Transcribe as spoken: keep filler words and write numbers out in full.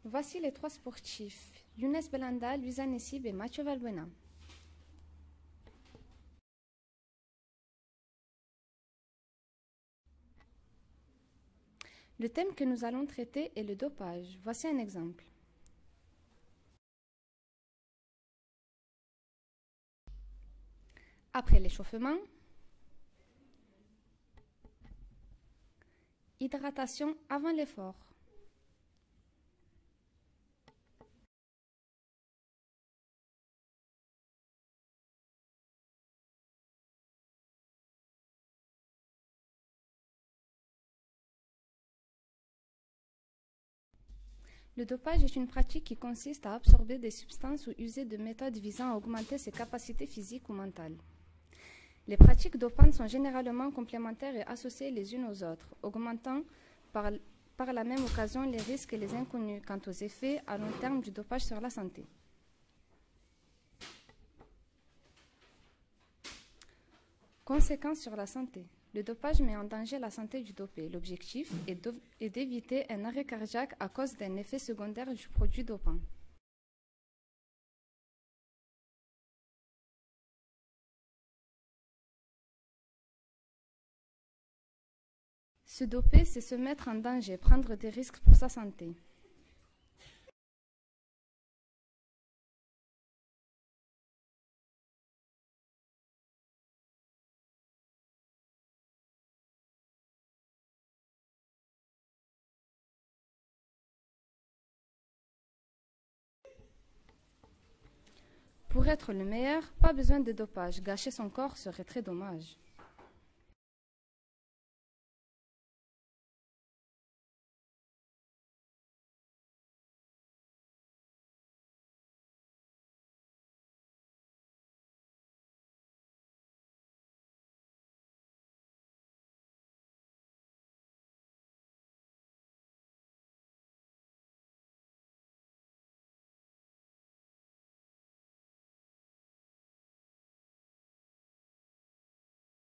Voici les trois sportifs, Younes Belanda, Luisa Nessib et Mathieu Valbuena. Le thème que nous allons traiter est le dopage. Voici un exemple. Après l'échauffement, hydratation avant l'effort. Le dopage est une pratique qui consiste à absorber des substances ou user de méthodes visant à augmenter ses capacités physiques ou mentales. Les pratiques dopantes sont généralement complémentaires et associées les unes aux autres, augmentant par, par la même occasion les risques et les inconnus quant aux effets à long terme du dopage sur la santé. Conséquences sur la santé. Le dopage met en danger la santé du dopé. L'objectif est d'éviter un arrêt cardiaque à cause d'un effet secondaire du produit dopant. Se doper, c'est se mettre en danger, prendre des risques pour sa santé. Pour être le meilleur, pas besoin de dopage. Gâcher son corps serait très dommage.